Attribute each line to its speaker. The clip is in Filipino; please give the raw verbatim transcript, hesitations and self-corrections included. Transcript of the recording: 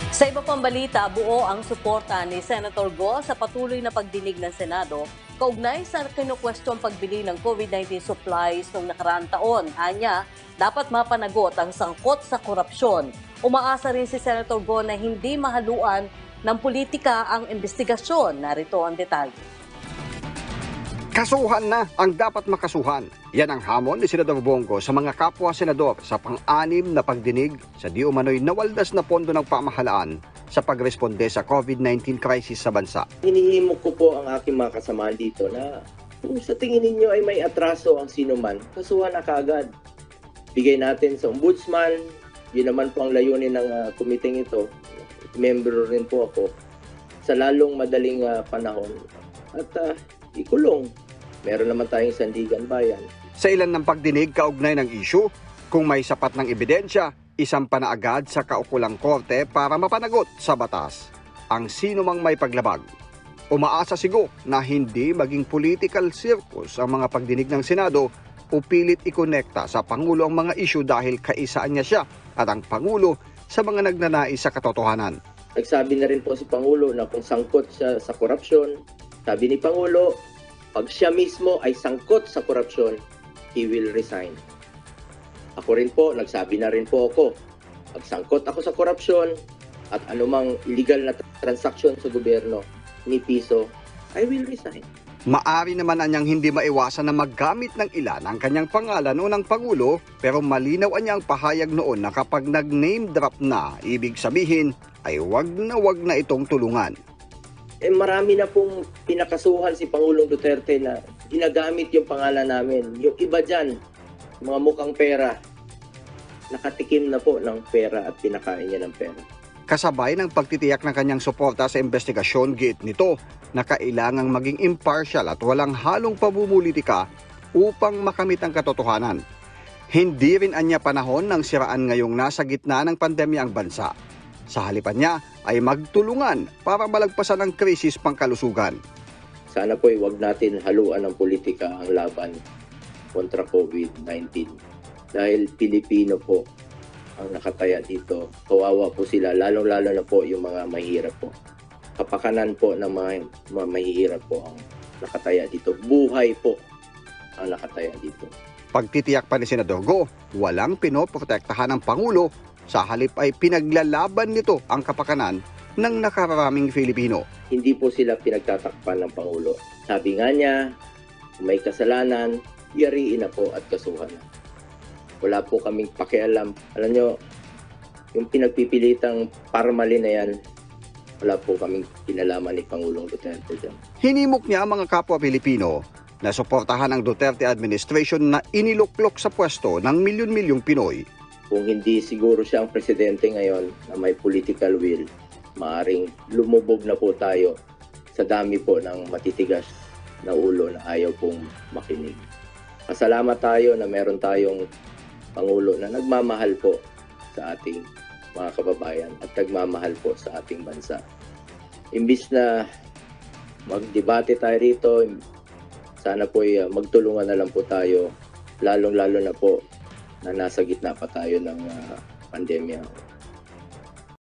Speaker 1: Sa iba pang balita, buo ang suporta ni Senator Go sa patuloy na pagdinig ng Senado kaugnay sa kinukwestiyong pagbili ng COVID nineteen supplies noong nakaraang taon. Anya, dapat mapanagot ang sangkot sa korupsyon. Umaasa rin si Senator Go na hindi mahaluan ng politika ang investigasyon. Narito ang detalye.
Speaker 2: Kasuhan na ang dapat makasuhan. Yan ang hamon ni Senador Bongo sa mga kapwa-senador sa pang-anim na pagdinig sa di umano'y nawaldas na pondo ng pamahalaan sa pagresponde sa COVID nineteen crisis sa bansa.
Speaker 3: Hinihimok ko po ang aking mga kasamahan dito na kung sa tingin ninyo ay may atraso ang sinuman, kasuhan na kaagad. Bigay natin sa ombudsman, yun naman po ang layunin ng uh, kumiting ito. Member rin po ako sa lalong madaling uh, panahon at uh, ikulong. Meron naman tayong sandigan bayan.
Speaker 2: Sa ilan ng pagdinig kaugnay ng issue, kung may sapat ng ebidensya, isampa na agad sa kaukulang korte para mapanagot sa batas ang sino mang may paglabag. Umaasa si Go na hindi maging political circus ang mga pagdinig ng Senado o pilit ikonekta sa Pangulo ang mga issue dahil kaisaan niya siya at ang Pangulo sa mga nagnanais sa katotohanan.
Speaker 3: Nagsabi na rin po si Pangulo na kung sangkot siya sa korupsyon, sabi ni Pangulo, pag siya mismo ay sangkot sa korupsyon, he will resign. Ako rin po, nagsabi na rin po ako, pag sangkot ako sa korupsyon at anumang illegal na transaksyon sa gobyerno ni piso, I will resign.
Speaker 2: Maari naman anyang hindi maiwasan na maggamit ng ilan ang kanyang pangalan o ng Pangulo, pero malinaw anyang pahayag noon na kapag nag-name drop na, ibig sabihin ay wag na wag na itong tulungan.
Speaker 3: Eh marami na pong pinakasuhan si Pangulong Duterte na ginagamit yung pangalan namin. Yung iba dyan, mga mukhang pera, nakatikim na po ng pera at pinakain niya ng pera.
Speaker 2: Kasabay ng pagtitiyak ng kanyang suporta sa investigasyon, giit nito na kailangang maging impartial at walang halong pabumulitika upang makamit ang katotohanan. Hindi rin anya panahon ng siraan ngayong nasa gitna ng pandemya ang bansa. Sa halipan niya ay magtulungan para malagpasan ang krisis pangkalusugan.
Speaker 3: Sana po ay wag natin haluan ng politika ang laban kontra COVID nineteen. Dahil Pilipino po ang nakataya dito. Kawawa po sila, lalong-lalo na po yung mga mahihirap po. Kapakanan po ng mga, mga mahihirap po ang nakataya dito. Buhay po ang nakataya dito.
Speaker 2: Pagtitiyak pa ni Senador Go, walang pinoprotektahan ng Pangulo. Sa halip ay pinaglalaban nito ang kapakanan ng nakararaming Filipino.
Speaker 3: Hindi po sila pinagtatakpan ng Pangulo. Sabi nga niya, kung may kasalanan, yariin na po at kasuhan na. Wala po kaming pakialam. Alam nyo, yung pinagpipilitang parmali na yan, wala po kaming pinalaman ni Pangulong Duterte dyan.
Speaker 2: Hinimok niya ang mga kapwa Pilipino na suportahan ang Duterte administration na iniluklok sa pwesto ng milyon-milyong Pinoy.
Speaker 3: Kung hindi siguro siya ang presidente ngayon na may political will, maaring lumubog na po tayo sa dami po ng matitigas na ulo na ayaw pong makinig. Pasalamat tayo na meron tayong Pangulo na nagmamahal po sa ating mga kababayan at nagmamahal po sa ating bansa. Imbis na magdebate tayo rito, sana po ay magtulungan na lang po tayo, lalong-lalo na po na nasa gitna pa tayo ng uh, pandemya.